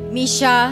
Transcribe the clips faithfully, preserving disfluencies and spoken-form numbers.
Misha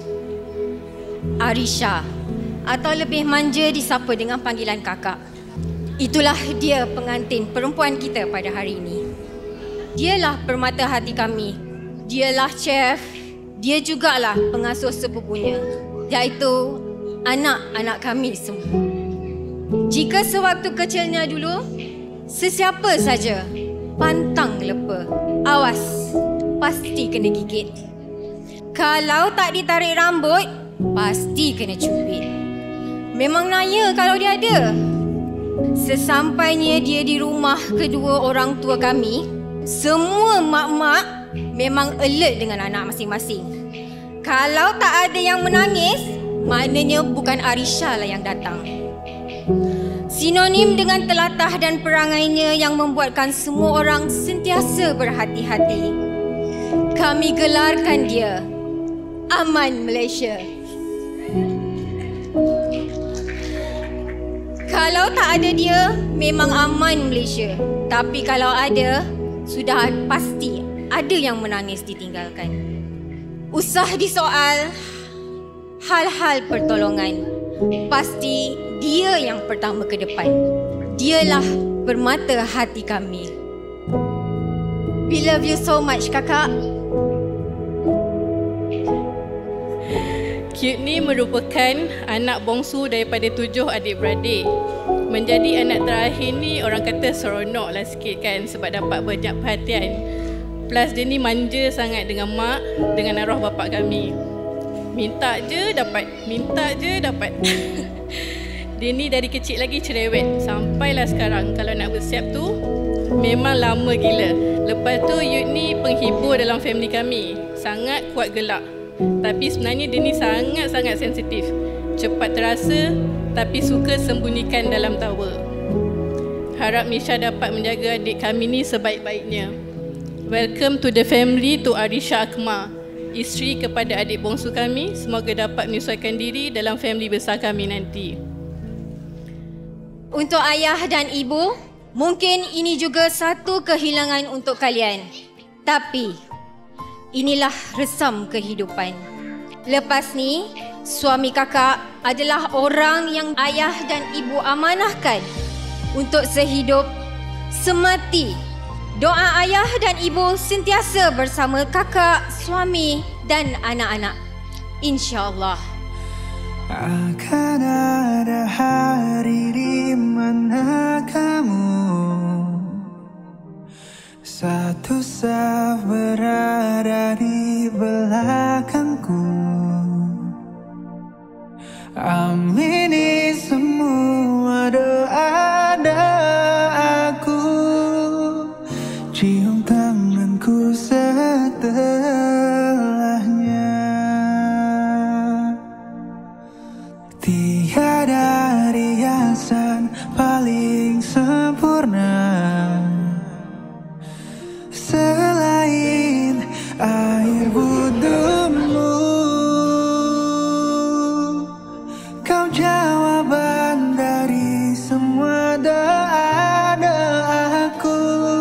Arisha, atau lebih manja disapa dengan panggilan kakak. Itulah dia pengantin perempuan kita pada hari ini. Dialah permata hati kami. Dialah chef. Dia jugalah pengasuh sepupunya, iaitu anak-anak kami semua. Jika sewaktu kecilnya dulu, sesiapa saja pantang lepa, awas, pasti kena gigit. Kalau tak ditarik rambut, pasti kena cubit. Memang naya kalau dia ada. Sesampainya dia di rumah kedua orang tua kami, semua mak-mak memang alert dengan anak masing-masing. Kalau tak ada yang menangis, maknanya bukan Arisha lah yang datang. Sinonim dengan telatah dan perangainya yang membuatkan semua orang sentiasa berhati-hati. Kami gelarkan dia Aman Malaysia. Kalau tak ada dia, memang aman Malaysia. Tapi kalau ada, sudah pasti ada yang menangis ditinggalkan. Usah disoal hal-hal pertolongan. Pasti dia yang pertama ke depan. Dialah permata hati kami. We love you so much, kakak. Cute ni merupakan anak bongsu daripada tujuh adik-beradik. Menjadi anak terakhir ni orang kata seronok lah sikit kan, sebab dapat banyak perhatian. Plus dia ni manja sangat dengan mak, dengan arwah bapak kami. Minta je dapat, minta je dapat. Dia ni dari kecil lagi cerewet, sampailah sekarang kalau nak bersiap tu memang lama gila. Lepas tu Yud ni penghibur dalam family kami, sangat kuat gelak. Tapi sebenarnya dia ni sangat-sangat sensitif. Cepat terasa tapi suka sembunyikan dalam tawa. Harap Misha dapat menjaga adik kami ni sebaik-baiknya. Welcome to the family to Arisha Akmal, isteri kepada adik bongsu kami. Semoga dapat menyesuaikan diri dalam family besar kami nanti. Untuk ayah dan ibu, mungkin ini juga satu kehilangan untuk kalian. Tapi inilah resam kehidupan. Lepas ni, suami kakak adalah orang yang ayah dan ibu amanahkan untuk sehidup semati. Doa ayah dan ibu sentiasa bersama kakak, suami dan anak-anak. InsyaAllah. Akan ada hari di mana kamu satu saf berada di belakangku. Amini semua doa-doaku, cium tanganku setelahnya. Tiada riasan paling sempurna selain air wudhumu. Kau jawaban dari semua doa-doaku.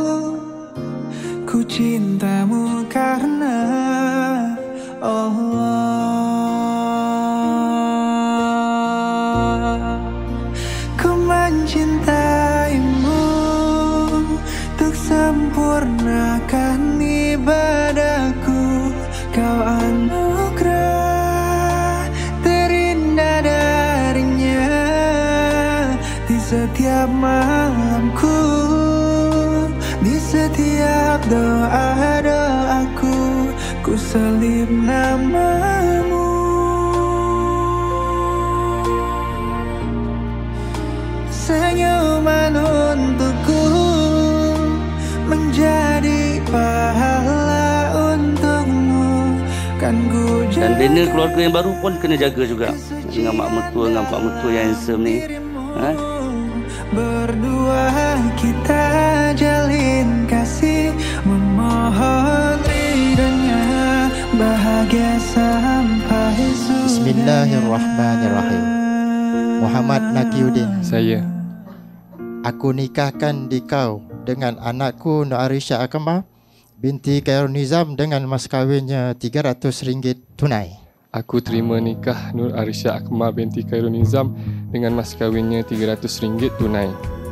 Ku cintamu karena Allah. Ku mencintaimu untuk sempurnakan ibadahku. Kau anugerah terindah darinya. Di setiap malamku, di setiap doa-doaku, ku selip namamu. Senyuman untukku menjadi pahala untukmu. Kan ku dan dinner keluarga yang baru pun kena jaga juga dengan mak mertua, dengan pak mertua yang handsome ni. Ha? Berdua kita jalin kasih, memohon ridhonya, bahagia sampai sudah. Bismillahirrahmanirrahim. Muhammad Nakiuddin. Saya. Aku nikahkan di kau dengan anakku Nur Arisha Akmal binti Khairul Nizam dengan mas kahwinnya tiga ratus ringgit tunai. Aku terima nikah Nur Arisha Akmal binti Khairul Nizam dengan mas kahwinnya tiga ratus ringgit tunai.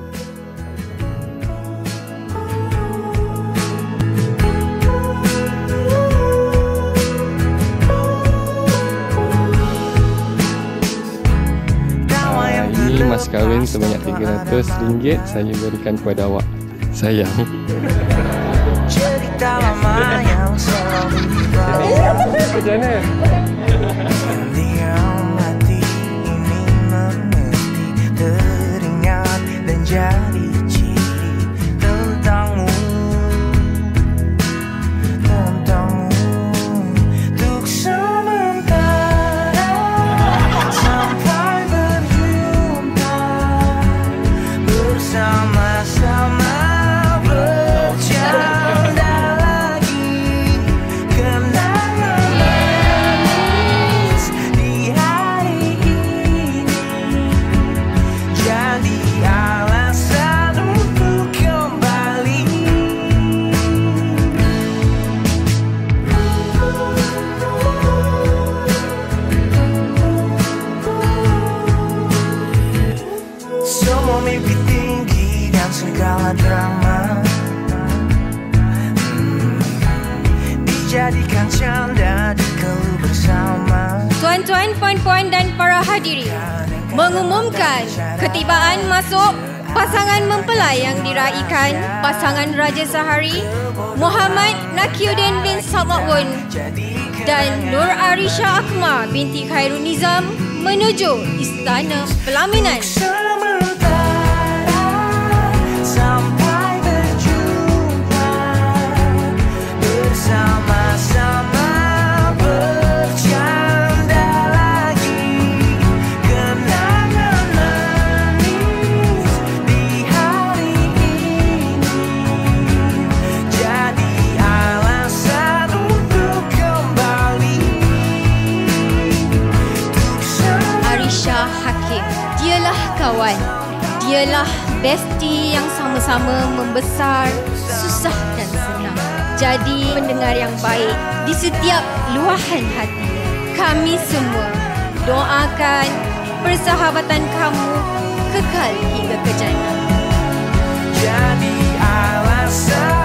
Ini mas kahwin sebanyak tiga ratus ringgit saya berikan kepada awak. Sayang. Cerita lama yang selalu Macam diam hati ini mengerti, teringat dan jadi ciri tentangmu, tentangmu untuk sementara sampai berjumpa bersama-sama. Mimpi tinggi dan segala drama hmm, dijadikan canda dikeluh bersama. Tuan-tuan, puan-puan dan para hadirin, mengumumkan ketibaan masuk pasangan mempelai yang diraikan pasangan Raja Sahari Muhammad Nakiuddin bin Samakwan dan Nur Arisha Akmal binti Khairul Nizam menuju Istana Pelaminan. Sampai berjumpa bersama-sama bercanda lagi, kenangan manis di hari ini jadi alasan untuk kembali. Arisha Hakim, dialah kawan, dialah bestie yang sama-sama membesar, susah dan senang. Jadi pendengar yang baik di setiap luahan hati. Kami semua doakan persahabatan kamu kekal hingga ke jannah. Jadi alasan